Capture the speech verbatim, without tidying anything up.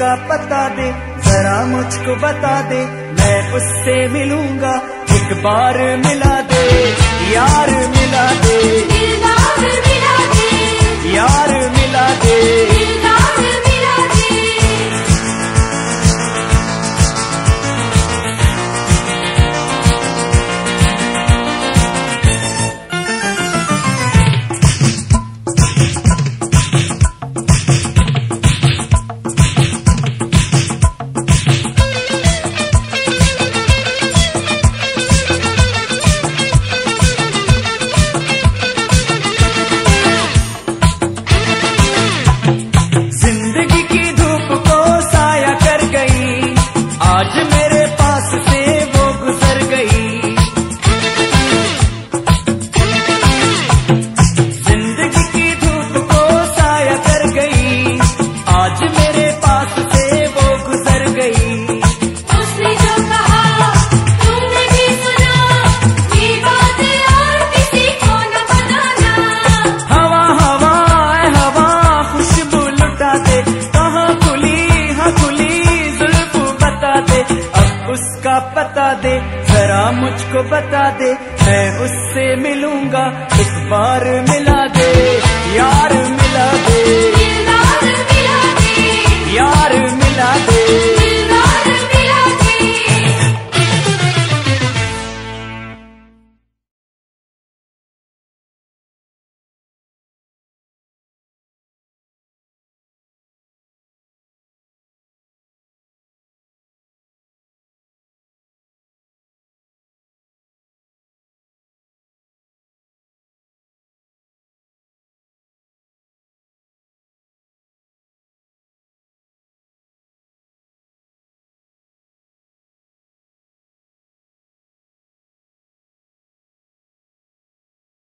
उसका पता दे, जरा मुझको बता दे, मैं उससे मिलूंगा, एक बार मिला दे, यार मिला दे, दिलदार मिला दे, यार मिला दे, दिलदार मिला दे। आज मेरे पास से वो गुजर गई, जिंदगी की धूप को साया कर गई, आज मेरे पास से वो गुजर गई। उसने जो कहा तुमने भी सुना, ये बात और किसी को न बताना। हवा हवा ऐ हवा खुशबू लुटा दे, कहाँ खुली हाँ खुली जुल्फ बता दे, अब उसका पता दे, जरा मुझको बता दे, मैं उससे मिलूंगा, एक बार में